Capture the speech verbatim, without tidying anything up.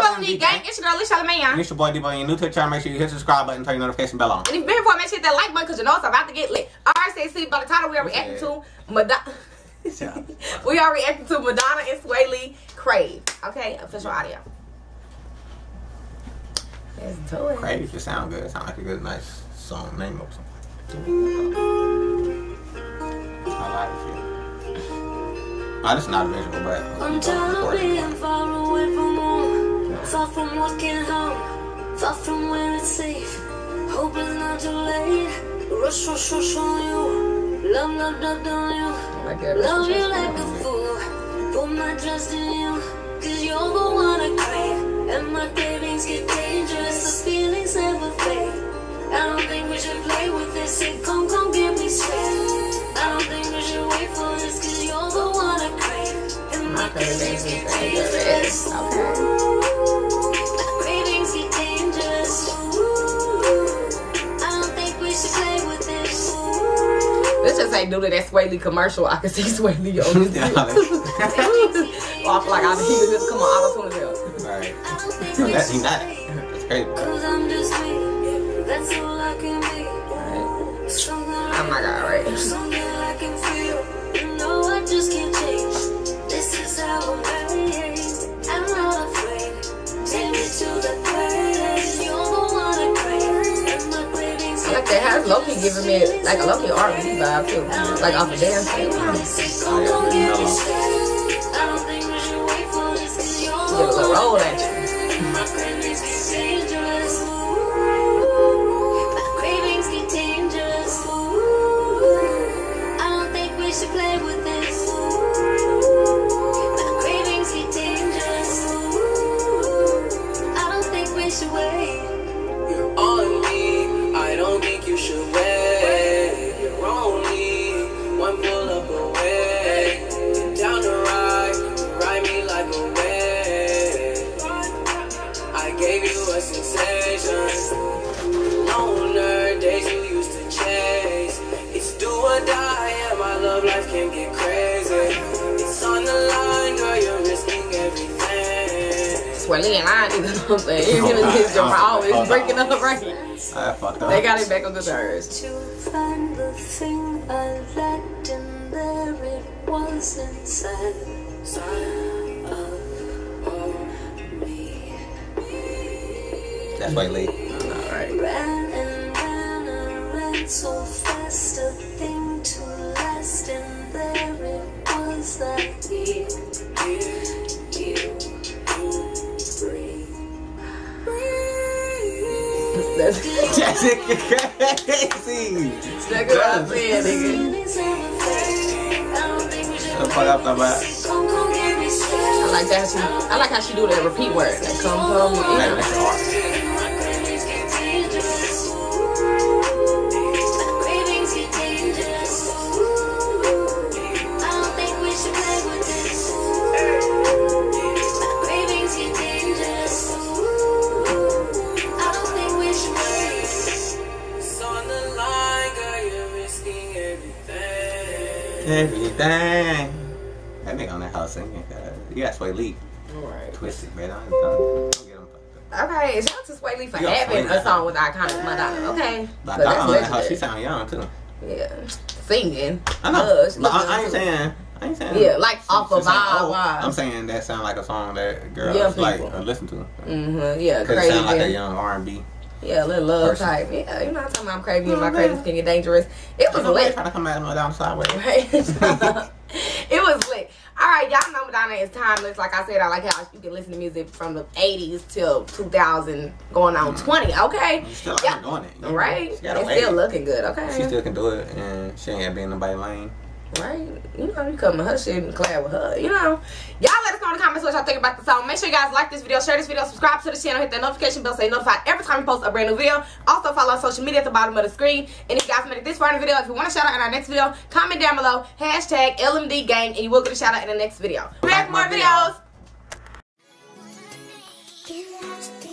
L M D Gang. It's your girl, Alicia Lamaya. It's your boy D-Boy. You're new to the channel, make sure you hit the subscribe button and turn your notification bell on. And if you've been before, make sure you hit that like button because you know it's about to get lit. Alright, say see by the title we are reacting to Madonna. We are reacting to Madonna and Swae Lee Crave. Okay, official audio. Let's do it. Crave just sound good. It sound like a good, nice song name or something. I like it. Oh, this is not a visual, but I'm tired of being far away from home, far from working home, far from where it's safe. Hope it's not too late. Rush, rush, rush on you. Love, love, love on you. Love you like a fool. Put my trust in you, cause you're the one I crave. And my cravings get dangerous, the feelings never fade. I don't think we should play with this. Say, come, come, get me straight. I don't think we should wait for this, cause you're the one I crave. And my cravings get dangerous. My cravings get dangerous. I don't think we should play with this. Let's just say due to that Swae Lee commercial, I can see Swae Lee on this video. Oh, I feel like I need to just come on auto tune as well. right. So that, he's not. That's crazy. Cause I'm just me. That's all I can be. Oh my god, right? Something I can feel. You know I just can't change. This is how I'm made. I'm not afraid. Take me to the place. You're the one I crave. And my cravings I like that. How's Loki giving me like a Loki R and B vibe too, like off of dance. Come on, get me straight. I don't think we should wait for this, cause you're Give a little roll at you. my cravings get dangerous. My cravings get dangerous. I don't think we should play with this. My cravings get dangerous. I don't think we should wait. You're on me, I don't think you should wait. You're only one pull up away. You're down to ride, you ride me like a wave. I gave you a sensation. Loner days you used to chase. It's do or die, and my love life can get crazy. It's on the line, girl, you're risking everything. Swae Lee and I either know what I'm saying. Him and his girl are always breaking up, right? I fucked up. They got it back on good terms. To find the thing I lacked in there, it was inside of me. That's Swae Lee. Alright. Ran and ran and ran so fast, a thing to last in there, it was like you, you, breathe. That's Jessica crazy. that's what I'm saying, nigga. Shut the fuck up, about. I like that. She, I like how she do that repeat word. That come from you Man, know. that's hard. Everything. That nigga on that house singing. Uh, you got Swae Lee. Alright. Twisted, man. Don't, don't, don't get him fucked up. Okay, shout out to Swae Lee for You got having Swae Lee. a song with iconic Madonna. Okay. But So I that's on that house, legendary. she sound young too. Yeah. Singing. I know. Uh, she But look I, I young, ain't too. saying. I ain't saying. Yeah, like she- off she of sound vibe old. wise. I'm saying that sound like a song that girls Young like people. uh, listen to. Mm-hmm. Yeah, Cause it crazy. sound like a young R and B. Yeah, a little love person. type. Yeah, you know what I'm talking about. I'm crazy and my cravings can get dangerous. It was lit. Trying to come at me down the sideway. Right? It was lit. Alright, y'all know Madonna is timeless. Like I said, I like how you can listen to music from the eighties till two thousand going on Mm. twenty, okay? You still like Yeah. doing it. You know? Right? She got a It's way. still looking good, okay? She still can do it, and she ain't being nobody lame. Right? You know, you come to her shit and collab with her, you know? Y'all let us know in the comments what y'all think about the song. Make sure you guys like this video, share this video, subscribe to the channel, hit that notification bell so you're notified every time we post a brand new video. Also, follow on social media at the bottom of the screen. And if you guys made it this far in the video, if you want a shout out in our next video, comment down below, hashtag L M D Gang, and you will get a shout out in the next video. Back more videos. videos.